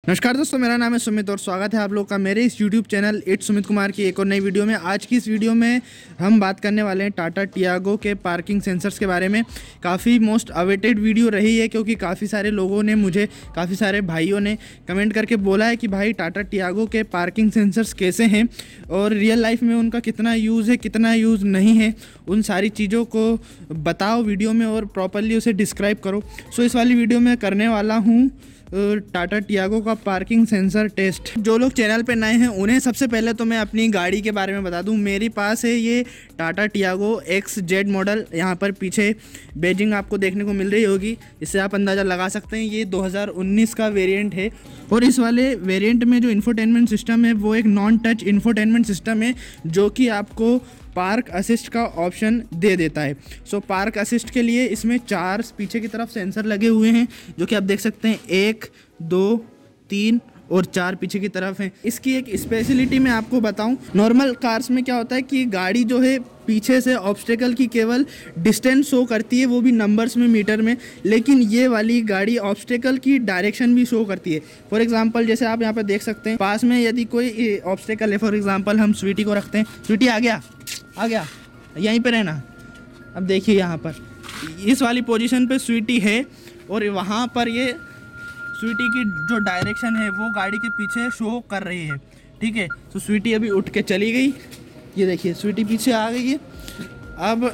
नमस्कार दोस्तों, मेरा नाम है सुमित और स्वागत है आप लोग का मेरे इस YouTube channel it's Sumit Kumar की एक और नई वीडियो में। आज की इस वीडियो में हम बात करने वाले हैं टाटा टियागो के पार्किंग सेंसर्स के बारे में। काफ़ी मोस्ट अवेटेड वीडियो रही है क्योंकि काफ़ी सारे लोगों ने मुझे, काफ़ी सारे भाइयों ने कमेंट करके बोला है कि भाई टाटा टियागो के पार्किंग सेंसर्स कैसे हैं और रियल लाइफ में उनका कितना यूज़ है, कितना यूज़ नहीं है, उन सारी चीज़ों को बताओ वीडियो में और प्रॉपरली उसे डिस्क्राइब करो। सो इस वाली वीडियो में करने वाला हूँ टाटा टियागो का पार्किंग सेंसर टेस्ट। जो लोग चैनल पे नए हैं उन्हें सबसे पहले तो मैं अपनी गाड़ी के बारे में बता दूं। मेरे पास है ये टाटा टियागो XZ मॉडल। यहाँ पर पीछे बेजिंग आपको देखने को मिल रही होगी, इससे आप अंदाज़ा लगा सकते हैं ये 2019 का वेरिएंट है। और इस वाले वेरिएंट में जो इंफोटेनमेंट सिस्टम है वो एक नॉन टच इंफोटेनमेंट सिस्टम है जो कि आपको पार्क असिस्ट का ऑप्शन दे देता है। सो पार्क असिस्ट के लिए इसमें 4 पीछे की तरफ सेंसर लगे हुए हैं जो कि आप देख सकते हैं, 1, 2, 3 और 4 पीछे की तरफ हैं। इसकी एक स्पेशलिटी मैं आपको बताऊं, नॉर्मल कार्स में क्या होता है कि गाड़ी जो है पीछे से ऑब्स्टेकल की केवल डिस्टेंस शो करती है, वो भी नंबर्स में, मीटर में, लेकिन ये वाली गाड़ी ऑब्स्टेकल की डायरेक्शन भी शो करती है। फॉर एग्जांपल जैसे आप यहाँ पे देख सकते हैं, पास में यदि कोई ऑब्स्टेकल है, फॉर एग्जांपल हम स्वीटी को रखते हैं, स्वीटी आ गया, यहीं पे रहना। अब देखिए यहाँ पर इस वाली पोजीशन पे स्वीटी है और वहाँ पर ये स्वीटी की जो डायरेक्शन है वो गाड़ी के पीछे शो कर रही है। ठीक है, तो स्वीटी अभी उठ के चली गई, ये देखिए स्वीटी पीछे आ गई है। अब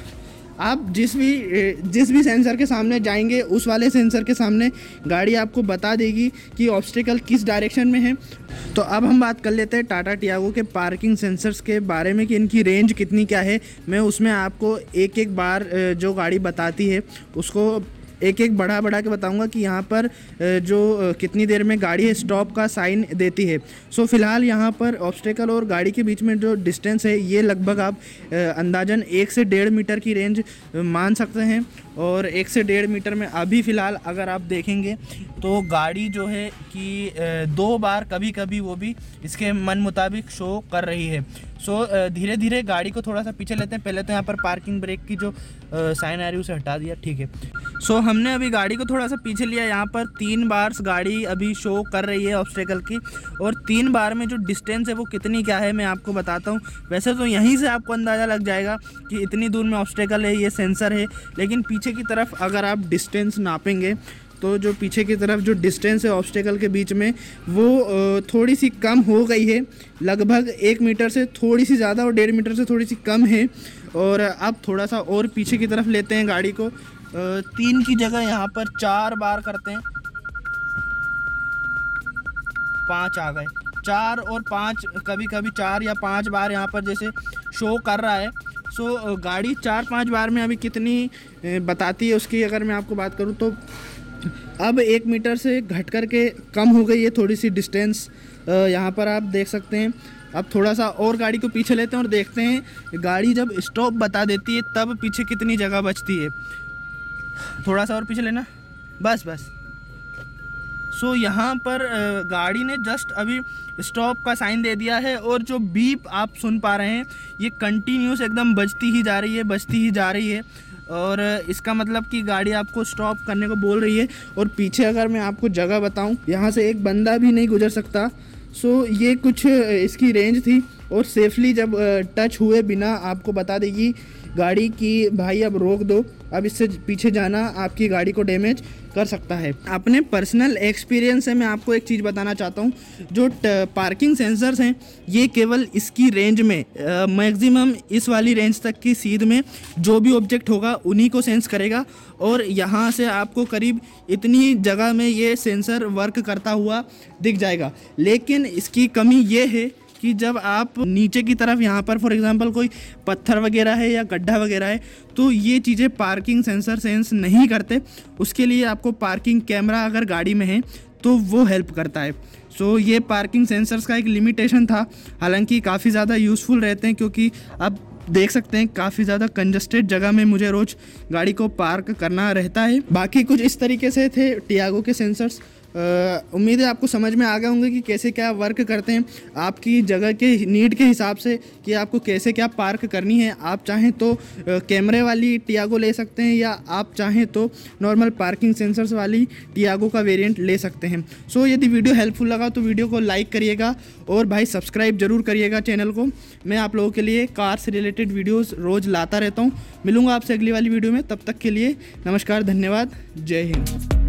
आप जिस भी सेंसर के सामने जाएंगे उस वाले सेंसर के सामने गाड़ी आपको बता देगी कि ऑब्स्टेकल किस डायरेक्शन में है। तो अब हम बात कर लेते हैं टाटा टियागो के पार्किंग सेंसर्स के बारे में कि इनकी रेंज कितनी क्या है। मैं उसमें आपको एक एक बार जो गाड़ी बताती है उसको एक एक बढ़ा के बताऊंगा कि यहाँ पर जो कितनी देर में गाड़ी है स्टॉप का साइन देती है। सो फिलहाल यहाँ पर ऑब्स्टेकल और गाड़ी के बीच में जो डिस्टेंस है ये लगभग आप अंदाजन 1 से 1.5 मीटर की रेंज मान सकते हैं। और 1 से 1.5 मीटर में अभी फ़िलहाल अगर आप देखेंगे तो गाड़ी जो है कि 2 बार कभी कभी वो भी इसके मन मुताबिक शो कर रही है। सो धीरे धीरे गाड़ी को थोड़ा सा पीछे लेते हैं। पहले तो यहाँ पर पार्किंग ब्रेक की जो साइन आ रही है उसे हटा दिया। ठीक है, सो हमने अभी गाड़ी को थोड़ा सा पीछे लिया। यहाँ पर 3 बार गाड़ी अभी शो कर रही है ऑब्स्टेकल की, और 3 बार में जो डिस्टेंस है वो कितनी क्या है मैं आपको बताता हूँ। वैसे तो यहीं से आपको अंदाज़ा लग जाएगा कि इतनी दूर में ऑब्स्टेकल है, ये सेंसर है, लेकिन पीछे की तरफ अगर आप डिस्टेंस नापेंगे तो जो पीछे की तरफ जो डिस्टेंस है ऑब्स्टेकल के बीच में वो थोड़ी सी कम हो गई है, लगभग 1 मीटर से थोड़ी सी ज़्यादा और 1.5 मीटर से थोड़ी सी कम है। और अब थोड़ा सा और पीछे की तरफ लेते हैं गाड़ी को, 3 की जगह यहाँ पर 4 बार करते हैं, 5 आ गए, 4 और 5, कभी कभी 4 या 5 बार यहाँ पर जैसे शो कर रहा है। सो गाड़ी 4-5 बार में अभी कितनी बताती है उसकी अगर मैं आपको बात करूँ तो अब 1 मीटर से घट कर के कम हो गई है थोड़ी सी डिस्टेंस, यहाँ पर आप देख सकते हैं। अब थोड़ा सा और गाड़ी को पीछे लेते हैं और देखते हैं गाड़ी जब स्टॉप बता देती है तब पीछे कितनी जगह बचती है। थोड़ा सा और पीछे लेना, बस। सो यहाँ पर गाड़ी ने जस्ट अभी स्टॉप का साइन दे दिया है और जो बीप आप सुन पा रहे हैं ये कंटिन्यूस एकदम बजती ही जा रही है। और इसका मतलब कि गाड़ी आपको स्टॉप करने को बोल रही है। और पीछे अगर मैं आपको जगह बताऊं, यहाँ से एक बंदा भी नहीं गुजर सकता। सो ये कुछ इसकी रेंज थी और सेफली जब टच हुए बिना आपको बता देगी गाड़ी की भाई अब रोक दो, अब इससे पीछे जाना आपकी गाड़ी को डैमेज कर सकता है। अपने पर्सनल एक्सपीरियंस से मैं आपको एक चीज़ बताना चाहता हूँ, जो पार्किंग सेंसर्स हैं ये केवल इसकी रेंज में मैक्सिमम इस वाली रेंज तक की सीध में जो भी ऑब्जेक्ट होगा उन्हीं को सेंस करेगा। और यहाँ से आपको करीब इतनी जगह में ये सेंसर वर्क करता हुआ दिख जाएगा। लेकिन इसकी कमी ये है कि जब आप नीचे की तरफ यहाँ पर फॉर एग्जांपल कोई पत्थर वगैरह है या गड्ढा वगैरह है तो ये चीज़ें पार्किंग सेंसर सेंस नहीं करते। उसके लिए आपको पार्किंग कैमरा अगर गाड़ी में है तो वो हेल्प करता है। सो ये पार्किंग सेंसर्स का एक लिमिटेशन था, हालांकि काफ़ी ज़्यादा यूज़फुल रहते हैं क्योंकि आप देख सकते हैं काफ़ी ज़्यादा कंजस्टेड जगह में मुझे रोज़ गाड़ी को पार्क करना रहता है। बाकी कुछ इस तरीके से थे टियागो के सेंसर्स। उम्मीद है आपको समझ में आ गए होंगे कि कैसे क्या वर्क करते हैं आपकी जगह के नीड के हिसाब से, कि आपको कैसे क्या पार्क करनी है। आप चाहें तो कैमरे वाली टियागो ले सकते हैं, या आप चाहें तो नॉर्मल पार्किंग सेंसर्स वाली टियागो का वेरिएंट ले सकते हैं। सो यदि वीडियो हेल्पफुल लगा तो वीडियो को लाइक करिएगा और भाई सब्सक्राइब जरूर करिएगा चैनल को। मैं आप लोगों के लिए कार से रिलेटेड वीडियोस रोज़ लाता रहता हूँ। मिलूंगा आपसे अगली वाली वीडियो में, तब तक के लिए नमस्कार, धन्यवाद, जय हिंद।